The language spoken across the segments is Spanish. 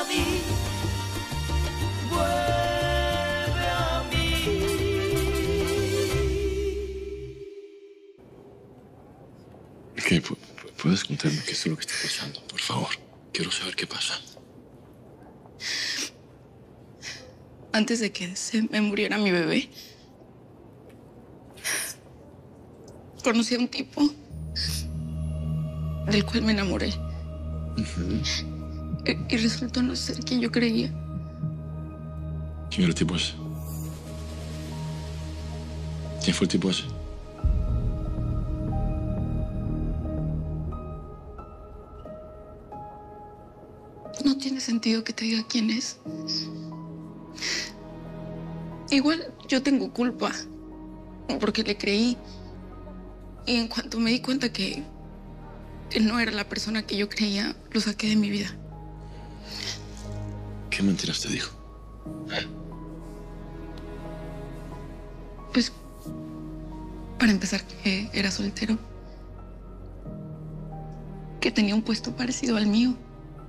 mí, vuelve a mí. ¿Qué? ¿Puedes contarme qué es lo que está pasando? Por favor. Quiero saber qué pasa. Antes de que se me muriera mi bebé, conocí a un tipo del cual me enamoré. Y resultó no ser quien yo creía. ¿Quién era el tipo ese? ¿Quién fue el tipo ese? No tiene sentido que te diga quién es. Igual yo tengo culpa, porque le creí. Y en cuanto me di cuenta que él no era la persona que yo creía, lo saqué de mi vida. ¿Qué mentiras te dijo? Pues, para empezar, que era soltero. Que tenía un puesto parecido al mío.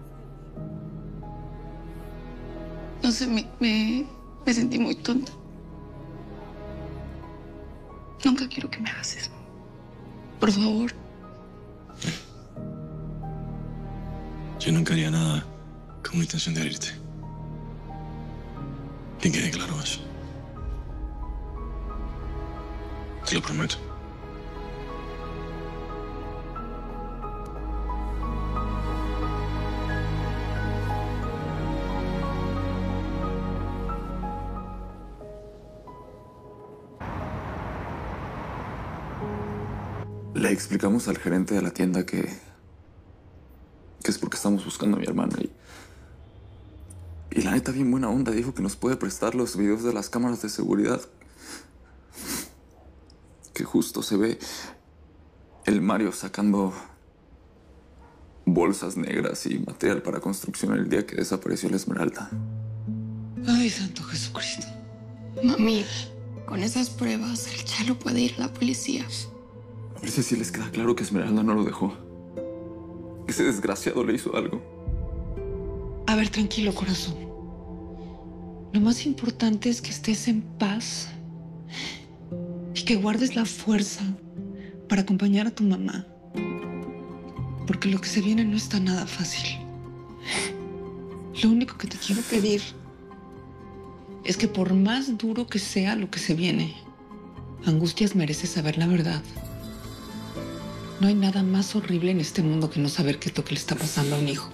No sé, me sentí muy tonta. Nunca quiero que me hagas eso. Por favor. Yo nunca haría nada con la intención de herirte. Que quede claro eso. Te lo prometo. Le explicamos al gerente de la tienda que es porque estamos buscando a mi hermana y la neta bien buena onda dijo que nos puede prestar los videos de las cámaras de seguridad. Que justo se ve el Mario sacando bolsas negras y material para construcción el día que desapareció la Esmeralda. Ay, santo Jesucristo. Mami, con esas pruebas, el Chalo puede ir a la policía. A ver si así les queda claro que Esmeralda no lo dejó. Que ese desgraciado le hizo algo. A ver, tranquilo, corazón. Lo más importante es que estés en paz y que guardes la fuerza para acompañar a tu mamá. Porque lo que se viene no está nada fácil. Lo único que te quiero pedir es que por más duro que sea lo que se viene, Angustias merece saber la verdad. No hay nada más horrible en este mundo que no saber qué es lo que le está pasando a un hijo.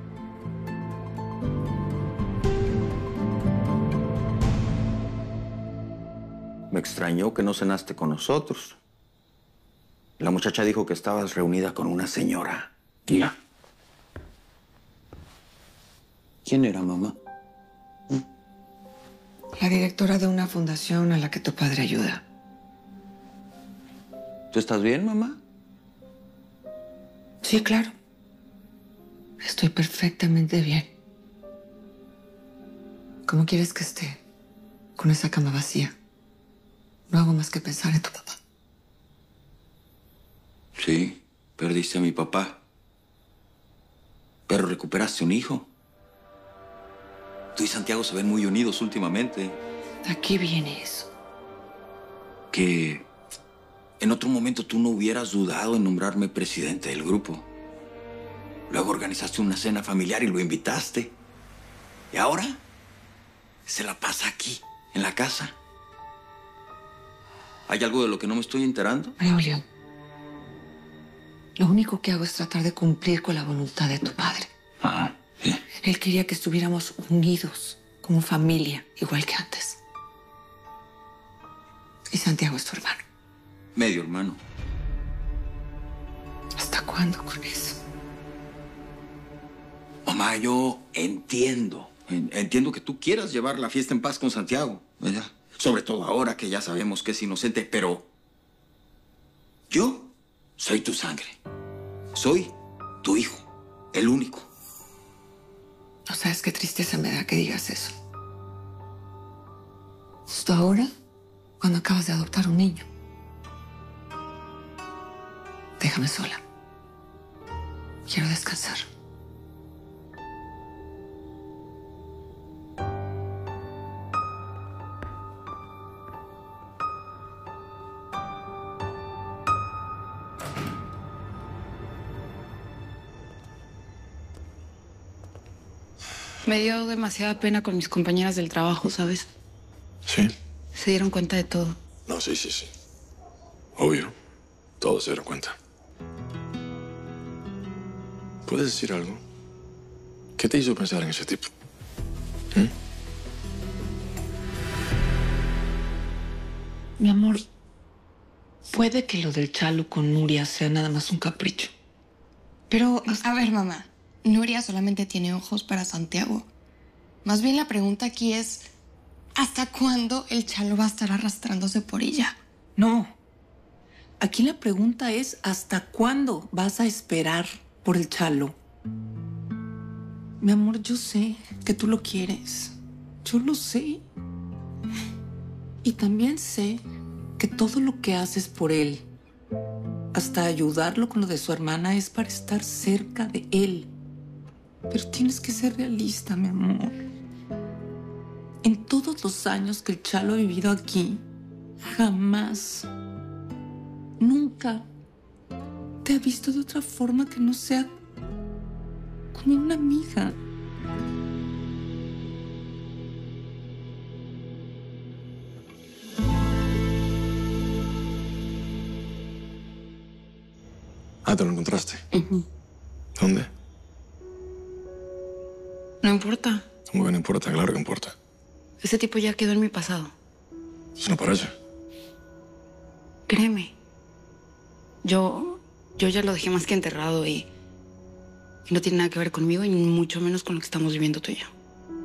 Me extrañó que no cenaste con nosotros. La muchacha dijo que estabas reunida con una señora. Ya. ¿Quién era, mamá? La directora de una fundación a la que tu padre ayuda. ¿Tú estás bien, mamá? Sí, claro. Estoy perfectamente bien. ¿Cómo quieres que esté con esa cama vacía? No hago más que pensar en tu papá. Sí, perdiste a mi papá. Pero recuperaste un hijo. Tú y Santiago se ven muy unidos últimamente. ¿A qué viene eso? Que en otro momento tú no hubieras dudado en nombrarme presidente del grupo. Luego organizaste una cena familiar y lo invitaste. Y ahora se la pasa aquí, en la casa. ¿Hay algo de lo que no me estoy enterando? Braulio, lo único que hago es tratar de cumplir con la voluntad de tu padre. Ah, sí. Él quería que estuviéramos unidos, como familia, igual que antes. Y Santiago es tu hermano. Medio hermano. ¿Hasta cuándo con eso? Mamá, yo entiendo. Entiendo que tú quieras llevar la fiesta en paz con Santiago, ¿verdad? Sobre todo ahora que ya sabemos que es inocente, pero yo soy tu sangre. Soy tu hijo, el único. No sabes qué tristeza me da que digas eso. Justo ahora, cuando acabas de adoptar un niño. Déjame sola. Quiero descansar. Me dio demasiada pena con mis compañeras del trabajo, ¿sabes? ¿Sí? Se dieron cuenta de todo. No, sí. Obvio. Todos se dieron cuenta. ¿Puedes decir algo? ¿Qué te hizo pensar en ese tipo? Mi amor, puede que lo del Chalo con Nuria sea nada más un capricho. Pero A ver, mamá, Nuria solamente tiene ojos para Santiago. Más bien la pregunta aquí es, ¿hasta cuándo el Chalo va a estar arrastrándose por ella? no. Aquí la pregunta es, ¿hasta cuándo vas a esperar por el Chalo? Mi amor, yo sé que tú lo quieres. Yo lo sé. Y también sé que todo lo que haces por él, hasta ayudarlo con lo de su hermana, es para estar cerca de él. Pero tienes que ser realista, mi amor. En todos los años que el Chalo ha vivido aquí, jamás, nunca te ha visto de otra forma que no sea como una amiga. Ah, ¿te lo encontraste? ¿Dónde? No importa. ¿Cómo que no importa? Claro que importa. Ese tipo ya quedó en mi pasado. Eso no parece. Créeme. Yo ya lo dejé más que enterrado y no tiene nada que ver conmigo y mucho menos con lo que estamos viviendo tú y yo.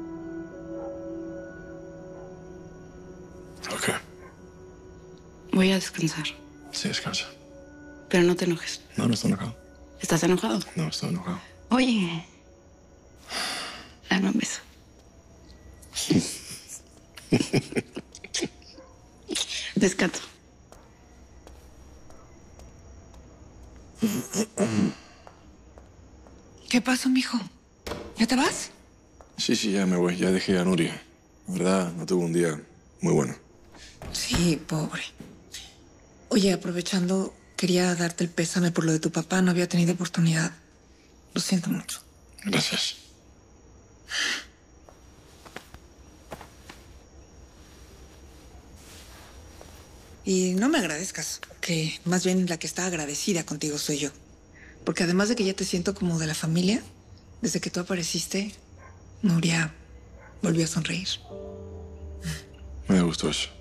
Ok. Voy a descansar, Sí, descansa. pero no te enojes. No, no estoy enojado. ¿Estás enojado? No, estoy enojado. Oye, dame un beso. Descanso. ¿Qué pasó, mijo? ¿Ya te vas? Sí, ya me voy. Ya dejé a Nuria. La verdad, no tuve un día muy bueno. Sí, pobre. Oye, aprovechando, quería darte el pésame por lo de tu papá. No había tenido oportunidad. Lo siento mucho. Gracias. Y no me agradezcas, que más bien la que está agradecida contigo soy yo. Porque además de que ya te siento como de la familia, desde que tú apareciste, Nuria volvió a sonreír. Me gustó eso.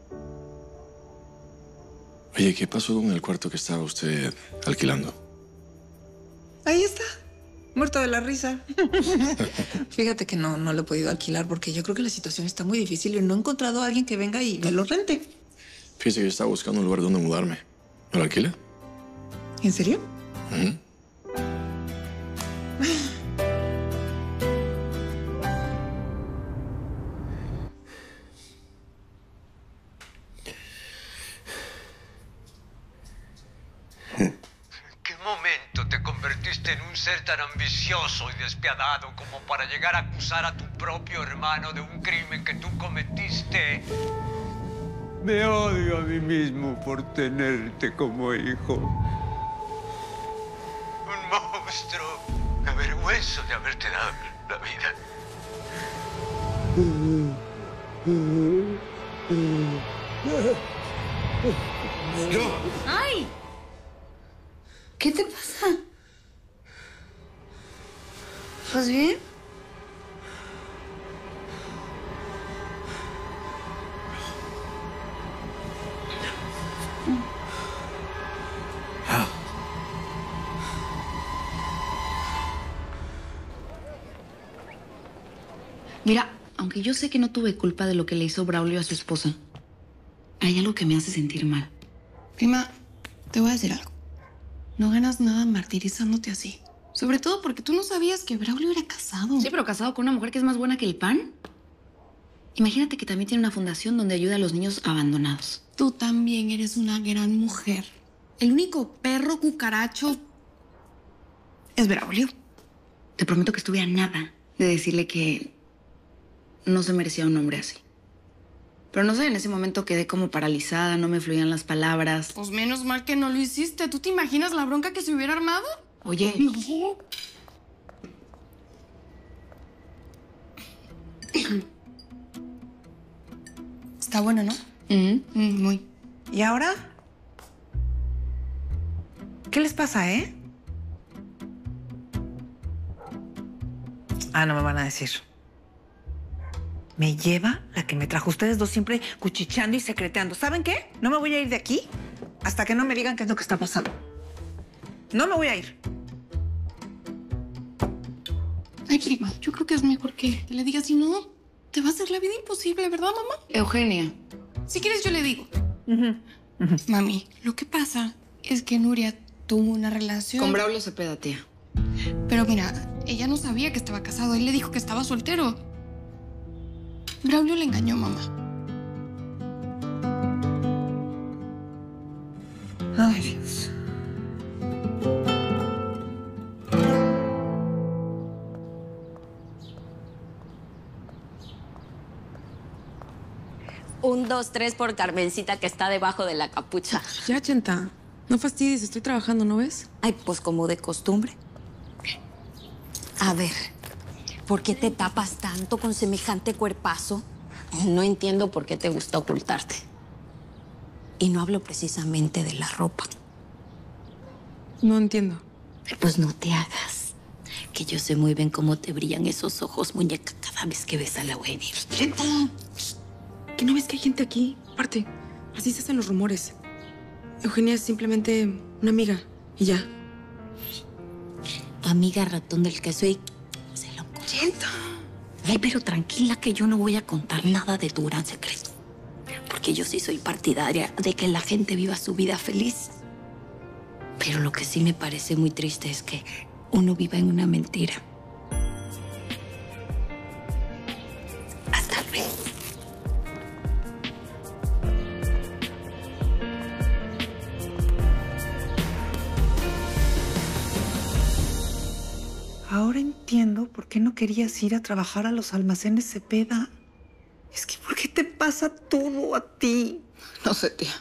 Oye, ¿qué pasó con el cuarto que estaba usted alquilando? Ahí está, muerto de la risa. Fíjate que no lo he podido alquilar porque yo creo que la situación está muy difícil y no he encontrado a alguien que venga y me lo rente. Fíjese que yo estaba buscando un lugar donde mudarme. ¿Me lo alquila? ¿En serio? Ujú. ¿En qué momento te convertiste en un ser tan ambicioso y despiadado como para llegar a acusar a tu propio hermano de un crimen que tú cometiste? Me odio a mí mismo por tenerte como hijo. Un monstruo. Me avergüenzo de haberte dado la vida. ¡Ay! ¿Qué te pasa? ¿Estás bien? Mira, aunque yo sé que no tuve culpa de lo que le hizo Braulio a su esposa, hay algo que me hace sentir mal. Prima, te voy a decir algo. No ganas nada martirizándote así. Sobre todo porque tú no sabías que Braulio era casado. Sí, pero casado con una mujer que es más buena que el pan. Imagínate que también tiene una fundación donde ayuda a los niños abandonados. Tú también eres una gran mujer. El único perro cucaracho es Braulio. Te prometo que estuve a nada de decirle que no se merecía un hombre así. Pero no sé, en ese momento quedé como paralizada, no me fluían las palabras. Pues menos mal que no lo hiciste. ¿Tú te imaginas la bronca que se hubiera armado? Oye, Está bueno, ¿no? Muy. ¿Y ahora? ¿Qué les pasa, Ah, no me van a decir. Me lleva la que me trajo. Ustedes dos siempre cuchicheando y secreteando. ¿Saben qué? No me voy a ir de aquí hasta que no me digan qué es lo que está pasando. No me voy a ir. Ay, prima, yo creo que es mejor que le digas, si no, te va a hacer la vida imposible, ¿verdad, mamá? Eugenia. Si quieres, yo le digo. Mami, lo que pasa es que Nuria tuvo una relación... Con Braulio Cepeda, tía. Pero mira, ella no sabía que estaba casado. Él le dijo que estaba soltero. Braulio le engañó, mamá. Ay, Dios. Un, dos, tres por Carmencita, que está debajo de la capucha. Ya, Chenta. No fastidies, estoy trabajando, ¿no ves? Ay, pues como de costumbre. A ver, ¿por qué te tapas tanto con semejante cuerpazo? No entiendo por qué te gusta ocultarte. Y no hablo precisamente de la ropa. No entiendo. Pues no te hagas. Que yo sé muy bien cómo te brillan esos ojos, muñeca, cada vez que ves a la Wendy. ¡Chenta! ¿Que no ves que hay gente aquí? Aparte, así se hacen los rumores. Eugenia es simplemente una amiga y ya. Amiga ratón del queso y se lo comió. ¡Chenta! Ay, pero tranquila que yo no voy a contar nada de tu gran secreto. Porque yo sí soy partidaria de que la gente viva su vida feliz. Pero lo que sí me parece muy triste es que uno viva en una mentira. Hasta luego. Ahora entiendo por qué no querías ir a trabajar a los almacenes Cepeda. Es que ¿por qué te pasa todo a ti? No sé, tía.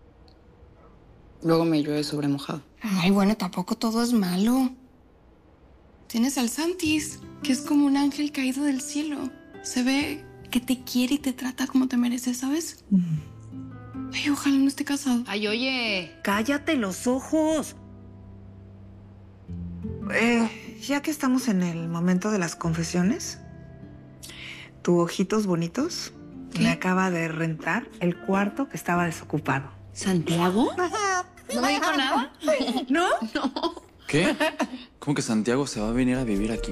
Luego me llueve sobre mojado. Ay, bueno, tampoco todo es malo. Tienes al Santis, que es como un ángel caído del cielo. Se ve que te quiere y te trata como te mereces, ¿sabes? Ay, ojalá no esté casado. Ay, oye. ¡Cállate los ojos! Ya que estamos en el momento de las confesiones, tu Ojitos Bonitos me acaba de rentar el cuarto que estaba desocupado. ¿Santiago? ¿No me dijo nada? ¿No? ¿Qué? ¿Cómo que Santiago se va a venir a vivir aquí?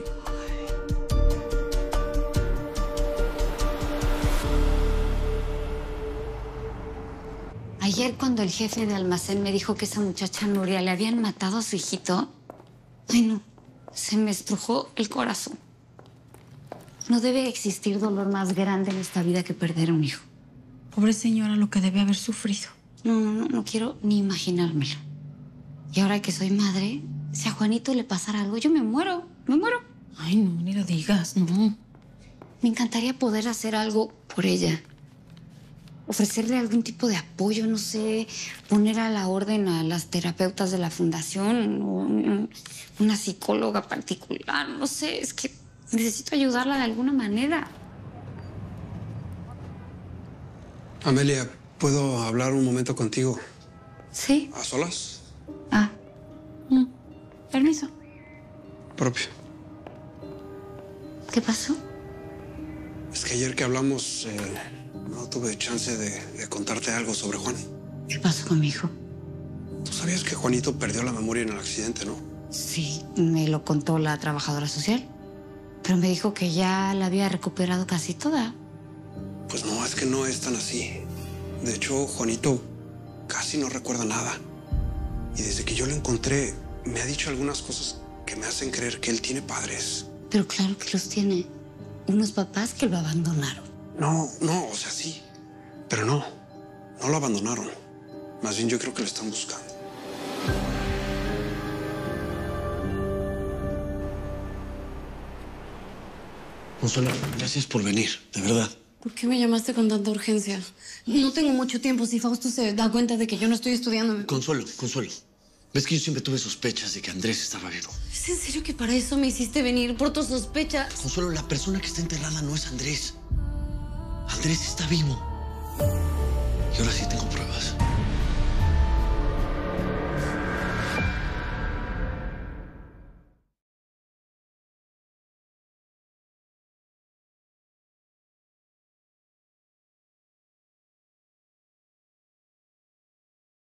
Ayer cuando el jefe de almacén me dijo que esa muchacha Nuria le habían matado a su hijito, ay no, se me estrujó el corazón. No debe existir dolor más grande en esta vida que perder a un hijo. Pobre señora, lo que debe haber sufrido. No quiero ni imaginármelo. Y ahora que soy madre, si a Juanito le pasara algo, yo me muero. Ay, no, ni lo digas, no. Me encantaría poder hacer algo por ella. Ofrecerle algún tipo de apoyo, no sé, poner a la orden a las terapeutas de la fundación, o una psicóloga particular, no sé, es que necesito ayudarla de alguna manera. Amelia, ¿puedo hablar un momento contigo? ¿Sí? ¿A solas? Permiso. Propio. ¿Qué pasó? Es que ayer que hablamos, no tuve chance de contarte algo sobre Juan. ¿Qué pasó con mi hijo? Tú sabías que Juanito perdió la memoria en el accidente, ¿no? Sí, me lo contó la trabajadora social. Pero me dijo que ya la había recuperado casi toda. Pues no, es que no es tan así. De hecho, Juanito casi no recuerda nada. Y desde que yo lo encontré, me ha dicho algunas cosas que me hacen creer que él tiene padres. Pero claro que los tiene. Unos papás que lo abandonaron. No, o sea, sí. Pero no lo abandonaron. Más bien yo creo que lo están buscando. Consuelo, gracias por venir, de verdad. ¿Por qué me llamaste con tanta urgencia? No tengo mucho tiempo. Si Fausto se da cuenta de que yo no estoy estudiando... Consuelo. ¿Ves que yo siempre tuve sospechas de que Andrés estaba vivo? ¿Es en serio que para eso me hiciste venir? ¿Por tus sospechas? Consuelo, la persona que está enterrada no es Andrés. Andrés está vivo. Y ahora sí tengo pruebas.